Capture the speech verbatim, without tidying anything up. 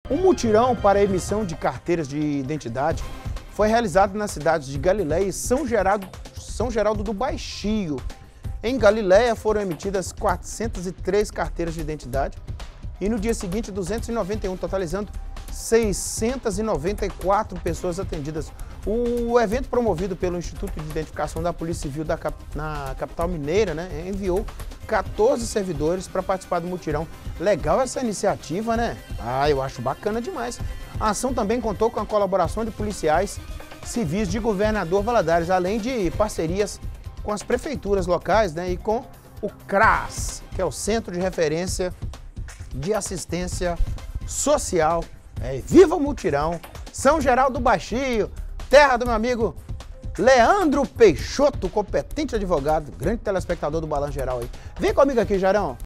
Um mutirão para a emissão de carteiras de identidade foi realizado nas cidades de Galiléia e São Geraldo, São Geraldo do Baixio. Em Galiléia foram emitidas quatrocentas e três carteiras de identidade e no dia seguinte duzentas e noventa e um, totalizando seiscentas e noventa e quatro pessoas atendidas. O evento promovido pelo Instituto de Identificação da Polícia Civil da cap na capital mineira, né, enviou quatorze servidores para participar do mutirão. Legal essa iniciativa, né? Ah, eu acho bacana demais. A ação também contou com a colaboração de policiais civis de Governador Valadares, além de parcerias com as prefeituras locais, né, e com o CRAS, que é o Centro de Referência de Assistência Social. É, viva o mutirão! São Geraldo do Baixio, terra do meu amigo Leandro Peixoto, competente advogado, grande telespectador do Balanço Geral aí. Vem comigo aqui, Jarão.